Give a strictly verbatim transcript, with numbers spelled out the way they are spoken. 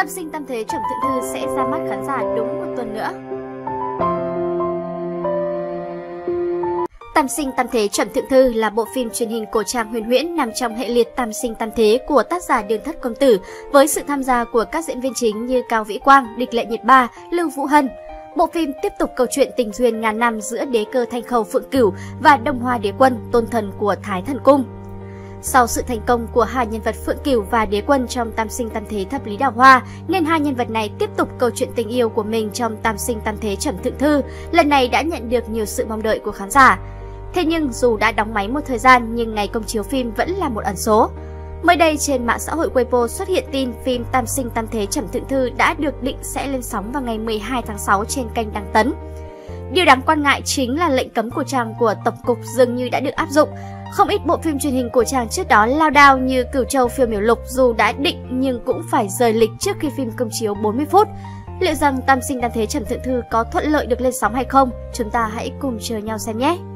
Tam sinh tam thế Trầm Thượng Thư sẽ ra mắt khán giả đúng một tuần nữa. Tam sinh tam thế Trầm Thượng Thư là bộ phim truyền hình cổ trang huyền huyễn nằm trong hệ liệt Tam sinh tam thế của tác giả Đường Thất Công Tử, với sự tham gia của các diễn viên chính như Cao Vĩ Quang, Địch Lệ Nhiệt Ba, Lưu Vũ Hân. Bộ phim tiếp tục câu chuyện tình duyên ngàn năm giữa đế cơ Thanh Khâu Phượng Cửu và Đông Hoa Đế Quân, tôn thần của Thái Thần Cung. Sau sự thành công của hai nhân vật Phượng Cửu và Đế Quân trong Tam sinh tam thế Thập Lý Đào Hoa, nên hai nhân vật này tiếp tục câu chuyện tình yêu của mình trong Tam sinh tam thế Trầm Thượng Thư, lần này đã nhận được nhiều sự mong đợi của khán giả. Thế nhưng dù đã đóng máy một thời gian nhưng ngày công chiếu phim vẫn là một ẩn số. Mới đây trên mạng xã hội Weibo xuất hiện tin phim Tam sinh tam thế Trầm Thượng Thư đã được định sẽ lên sóng vào ngày mười hai tháng sáu trên kênh Đăng Tấn. Điều đáng quan ngại chính là lệnh cấm cổ trang của Tổng cục dường như đã được áp dụng. Không ít bộ phim truyền hình cổ trang trước đó lao đao như Cửu Châu Phiêu Miểu Lục dù đã định nhưng cũng phải rời lịch trước khi phim công chiếu bốn mươi phút. Liệu rằng Tam sinh tam thế Trầm Thượng Thư có thuận lợi được lên sóng hay không? Chúng ta hãy cùng chờ nhau xem nhé!